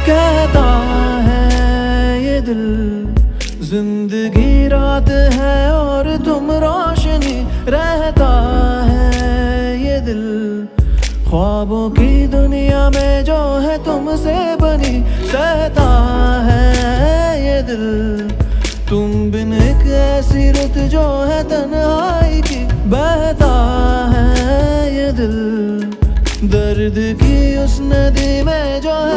कहता है ये दिल जिंदगी रात है और तुम रोशनी, रहता है ये दिल ख्वाबों की दुनिया में जो है तुमसे बनी, सहता है ये दिल तुम बिन एक ऐसी रुत जो है तन्हाई की, बहता है ये दिल दर्द की उस नदी में जो है